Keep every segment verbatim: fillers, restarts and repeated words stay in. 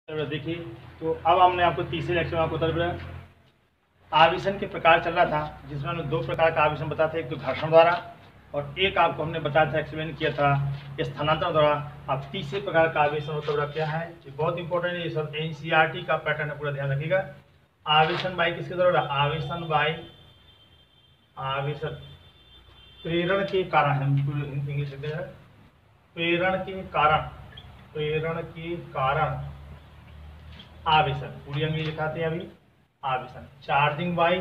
देखिए, तो अब हमने आपको तीसरे लेक्चर में आपको बता आवेशन के प्रकार चल रहा था, जिसमें हमने दो प्रकार का आवेशन बताया था, एक तो घर्षण द्वारा और एक आपको हमने बताया था, एक्सप्लेन किया था स्थानांतरण द्वारा। अब तीसरे प्रकार का आवेशन होता है क्या है, ये बहुत इंपॉर्टेंट है, ये सब एनसीईआरटी का पैटर्न है, पूरा ध्यान रखिएगा। आवेशन बाई किसके द्वारा? आवेशन बाई आवेशन प्रेरण के कारण है, इंग्लिश प्रेरण के कारण प्रेरण के कारण आवेशन, पूरी अंग्रेजी लिखाते हैं अभी। आवेशन charging by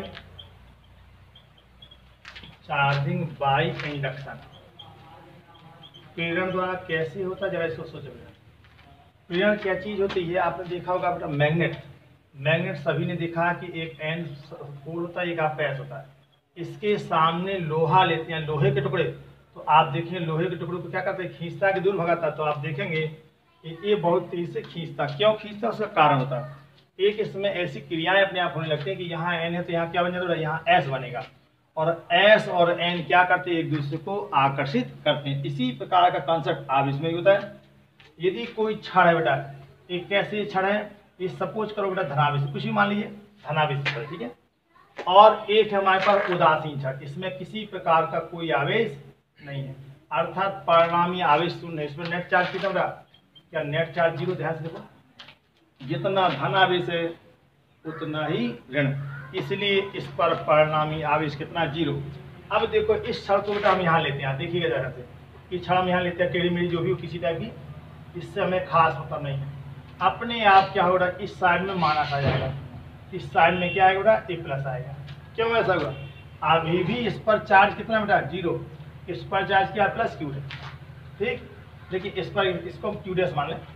charging by induction, प्रेरण द्वारा कैसे होता है, जरा इसको सोचो। प्रेरण क्या चीज होती है? आपने देखा होगा बेटा, मैग्नेट मैग्नेट सभी ने देखा कि एक एन पोल होता है, एक आपका एस होता है। इसके सामने लोहा लेते हैं, लोहे के टुकड़े, तो आप देखें लोहे के टुकड़े को क्या करते हैं, खींचता कि दूर भगाता। तो आप देखेंगे कि ये बहुत तेजी से खींचता। क्यों खींचता? उसका कारण होता है। एक इसमें ऐसी क्रियाएं अपने आप होने लगती है कि यहाँ एन है तो यहाँ क्या बन जाता है, यहाँ एस बनेगा, और एस और एन क्या करते हैं, एक दूसरे को आकर्षित करते हैं। इसी प्रकार का कॉन्सेप्ट आवेश में होता है। यदि कोई क्षण है बेटा, एक कैसे क्षण है, ये सपोज करो बेटा धनावेश, कुछ भी मान लीजिए धनावेश क्षण, ठीक है। और एक है हमारे पास उदासीन क्षण, इसमें किसी प्रकार का कोई आवेश नहीं है, अर्थात परिणामी आवेश शून्य है। इसमें नेट चार्ज कितना बेटा? क्या नेट चार्ज जीरो? ध्यान से देखो, जितना धन आवेश है उतना ही ऋण, इसलिए इस पर परिणामी आवेश कितना? जीरो। अब देखो इस क्षण को बेटा हम यहाँ लेते हैं, देखिएगा जरा से, कि क्षण हम यहाँ लेते हैं, टेढ़ी मेढ़ी जो भी हो किसी टाइप की, इससे हमें खास मतलब नहीं है। अपने आप क्या होगा, इस साइड में माइनस आ जाएगा, इस साइड में क्या आएगा बेटा? ए प्लस आएगा। क्यों ऐसा हुआ? अभी भी इस पर चार्ज कितना बेटा? जीरो। इस पर चार्ज क्या? प्लस क्यू है, ठीक। देखिए इस पर, इसको हम क्यू डैश मान लें।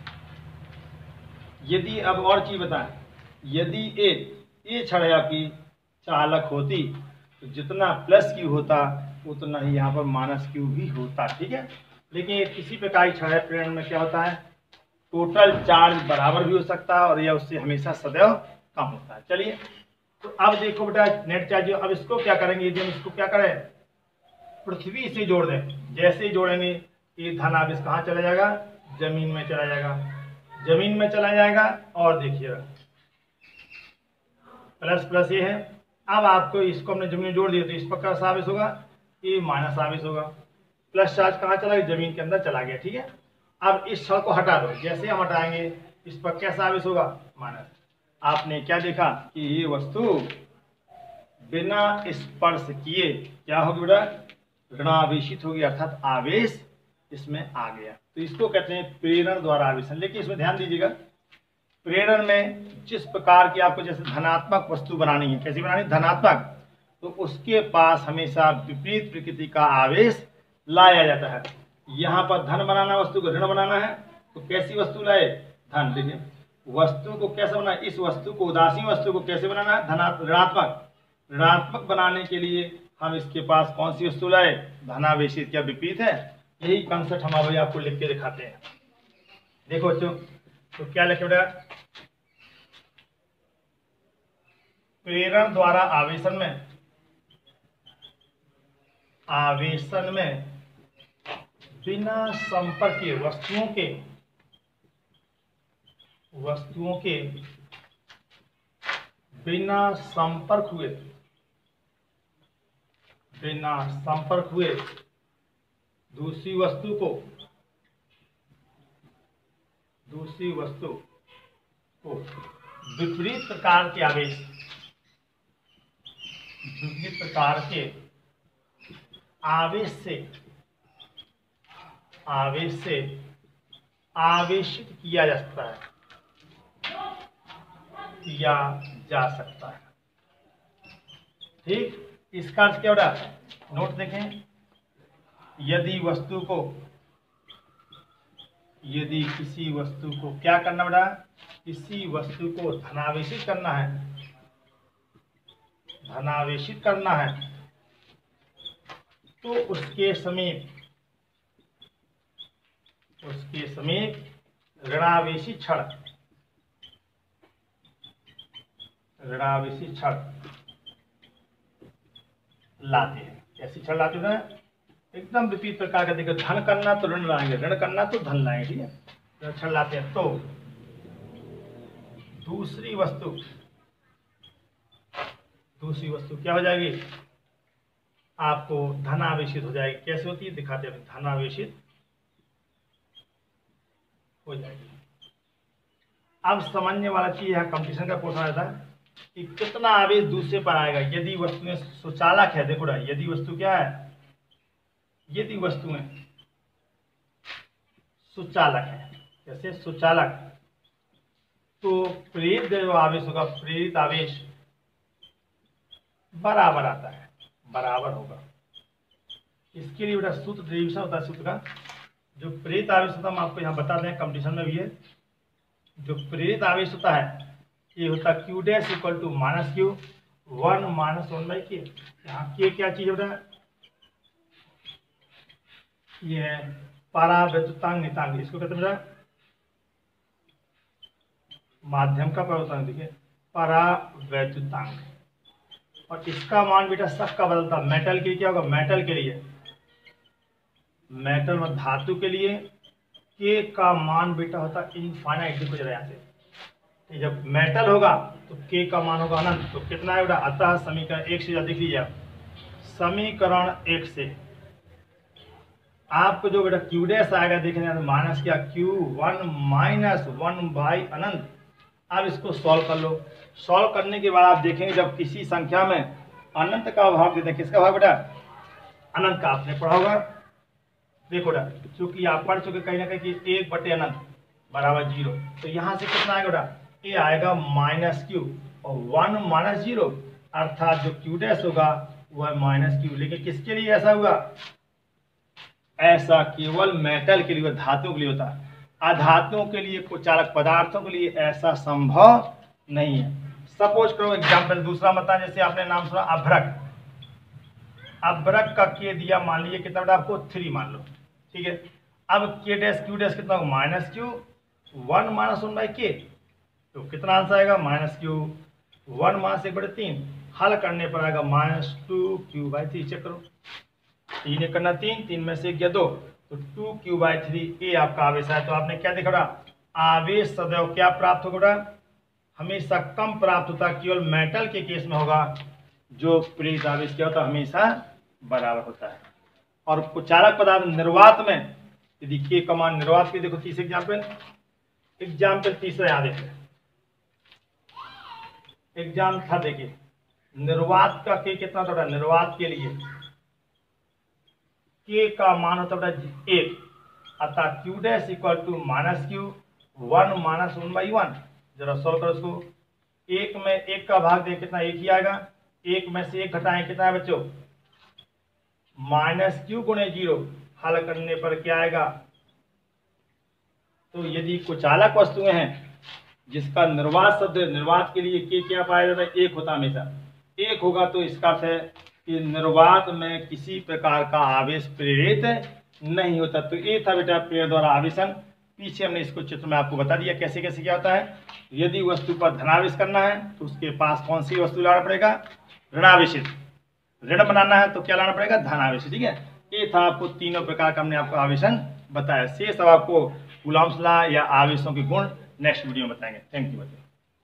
यदि अब और चीज बताएं, यदि एक ये क्षण आपकी चालक होती तो जितना प्लस क्यू होता उतना ही यहाँ पर माइनस क्यू भी होता, ठीक है। लेकिन ये किसी प्रकार की क्षण है, प्रेरण में क्या होता है, टोटल चार्ज बराबर भी हो सकता है और यह उससे हमेशा सदैव कम होता है। चलिए, तो अब देखो बेटा नेट चार्ज, अब इसको क्या करेंगे, यदि हम इसको क्या करें, पृथ्वी से जोड़ दें। जैसे ही जोड़ेंगे ये धन आवेश कहाँ चला जाएगा? जमीन में चला जाएगा, जमीन में चला जाएगा। और देखिएगा प्लस प्लस ये है। अब आपको इसको हमने जमीन में जोड़ दिया तो इस पर क्या आवेश होगा? ये माइनस आवेश होगा। प्लस चार्ज कहाँ चला गया? जमीन के अंदर चला गया, ठीक है। अब इस क्षण को हटा दो, जैसे हम हटाएंगे इस पर कैसा आवेश होगा? माइनस। आपने क्या देखा कि ये वस्तु बिना स्पर्श किए क्या होगी बेटा? ऋणावेशित होगी, अर्थात आवेश इसमें आ गया। तो इसको कहते हैं प्रेरण द्वारा आवेशन। लेकिन इसमें ध्यान दीजिएगा, प्रेरण में जिस प्रकार की आपको जैसे धनात्मक वस्तु बनानी है, कैसी बनानी? धनात्मक, तो उसके पास हमेशा विपरीत प्रकृति का आवेश लाया जाता है। यहाँ पर धन बनाना, वस्तु को ऋण बनाना है, तो कैसी वस्तु लाए? धन। देखिए वस्तु को कैसे बनाना, इस वस्तु को, उदासीन वस्तु को कैसे बनाना है? धनात्मक, ऋणात्मक। ऋणात्मक बनाने के लिए हम इसके पास कौन सी वस्तु लाए? धनावेशित। क्या विपरीत है? यही कंसेप्ट हम अभी आपको लिख के दिखाते हैं। देखो बच्चों, तो क्या लिखे बेटा? प्रेरण द्वारा आवेशन में आवेशन में बिना संपर्क के वस्तुओं के वस्तुओं के बिना संपर्क हुए बिना संपर्क हुए दूसरी वस्तु को दूसरी वस्तु को विपरीत प्रकार के आवेश विपरीत प्रकार के आवेश से आवेश से आवेशित किया जा सकता है किया जा सकता है ठीक। इसका अर्थ क्या होगा? नोट देखें, यदि वस्तु को यदि किसी वस्तु को क्या करना बेटा? किसी वस्तु को धनावेशित करना है धनावेशित करना है तो उसके समीप उसके समीप ऋणावेशी क्षण ऋणावेशी क्षण लाते हैं। कैसी क्षण लाते हैं? एकदम विपरीत प्रकार का। देखो, धन करना तो ऋण लाएंगे, ऋण करना तो धन लाएंगे, ठीक है। क्षण लाते हैं तो दूसरी वस्तु दूसरी वस्तु क्या हो जाएगी, आपको धनावेशित हो जाएगी। कैसे होती है दिखाते हैं, धनावेशित हो जाएगी। अब समझने वाला चीज है, कंपटीशन का क्वेश्चन आता है कि कितना आवेश दूसरे पर आएगा यदि वस्तुएं सुचालक है। देखो ना, यदि वस्तु क्या है, यदि वस्तुएं सुचालक है, जैसे सुचालक, तो प्रेरित जो आवेश होगा, प्रेरित आवेश बराबर आता है, बराबर होगा। इसके लिए बेटा सूत्र डेरिवेशन होता है, सूत्र का जो प्रेरित आवेश होता है हम आपको यहाँ बता दें, कंपटीशन में भी है। जो प्रेरित आवेश होता है ये होता है Q dash equal to minus Q one minus one by K. यहाँ के क्या चीज होता है, ये है परावैद्युतांक नितांक, इसको कहते हैं बेटा माध्यम का परिवर्तन। देखिए परावैद्युतांक, और इसका मान बेटा सबका बदलता। मेटल के लिए क्या होगा, मेटल के लिए, मेटल में धातु के लिए के का मान बेटा होता है इनफाइनाइट। देखो जरा यहाँ से, जब मेटल होगा तो के का मान होगा अनंत। तो कितना है बेटा, अतः समीकरण एक से देख लीजिए आप, समीकरण एक से आपको जो बेटा क्यू डैश आएगा देखने माइनस क्या, Q one minus one by अनंत। अब इसको सॉल्व कर लो। सॉल्व करने के बाद आप देखेंगे जब किसी संख्या में अनंत का भाग देते हैं, किसका भाग बेटा, अनंत का। आपने पढ़ा होगा, देखो बेटा चूंकि आप पढ़ चुके कहीं ना कहीं कि एक बटे अनंत बराबर जीरो, तो यहाँ से कितना आएगा बेटा, ये आएगा माइनस क्यू और वन माइनस जीरो, अर्थात जो क्यू डैश होगा वह माइनस क्यू। लेकिन किसके लिए ऐसा हुआ, ऐसा केवल मेटल के लिए, धातुओं के लिए होता है। अधातुओं के लिए, कुचालक पदार्थों के लिए ऐसा संभव नहीं है। सपोज करो एग्जाम्पल दूसरा बता, जैसे आपने नाम सुना अभ्रक, अभ्रक का के दिया मान लीजिए कितना बेटा आपको, थ्री मान लो, ठीक है। अब के डैश क्यू डैश कितना होगा, minus Q one minus one by K, तो कितना आंसर आएगा, माइनस क्यू वन माइनस एक बटे तीन। हल करने पर आएगा minus two Q by three. Check करो, तीन एक करना तीन, तीन में से एक या दो, तो टू क्यू बाई थ्री ये आपका आवेश है। तो आपने क्या देखा बेटा, आवेश सदैव क्या प्राप्त होगा बेटा, हमेशा कम प्राप्त होता है। केवल मेटल के केस में होगा जो प्रेरित आवेश क्या होता है, हमेशा बराबर होता है। और कुचालक पदार्थ निर्वात में यदि के का मान, निर्वात के देखो तीसरे एग्जाम्पल, एग्जाम्पल तीसरा यहाँ देखिए, एग्जाम था देखिए, निर्वात का के कितना होता है, निर्वात के लिए के का मान होता है एक, अतः Q dash equal to minus Q one minus one by one. जरा सॉल्व करो इसको, एक में एक का भाग दे कितना, एक ही आएगा, एक में से एक घटाएं कितना है बच्चों, माइनस क्यू गुणे जीरो। हल करने पर क्या आएगा, तो यदि कुचालक वस्तुएं हैं जिसका निर्वात शब्द, निर्वात के लिए के क्या पाया जाता है, एक होता हमेशा, एक होगा, तो इसका अर्थ है कि निर्वात में किसी प्रकार का आवेश प्रेरित नहीं होता। तो ये था बेटा प्रेरक द्वारा आवेशन। पीछे हमने इसको चित्र में आपको बता दिया कैसे कैसे क्या होता है। यदि वस्तु पर धनावेश करना है तो उसके पास कौन सी वस्तु लाना पड़ेगा, ऋणावेशित। ऋण बनाना है तो क्या लाना पड़ेगा, धनावेशित। ठीक है, ये था आपको तीनों प्रकार का हमने आपको आवेशन बताया। शेष अब आपको कूलॉम्स लॉ या आवेशों के गुण नेक्स्ट वीडियो में बताएंगे। Thank you.